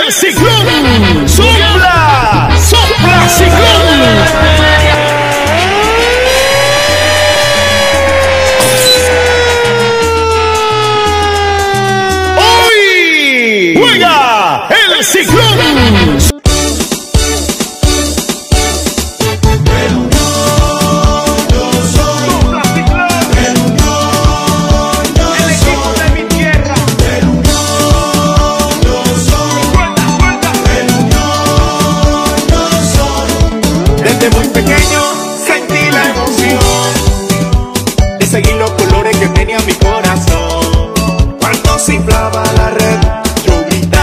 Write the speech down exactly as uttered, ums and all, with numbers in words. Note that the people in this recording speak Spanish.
el ciclón. ¡Sopla! ¡Sopla, ciclón! ¡Juega el ciclón! Desde muy pequeño sentí la emoción de seguir los colores que tenía mi corazón. Cuando se inflaba la red, yo gritaba.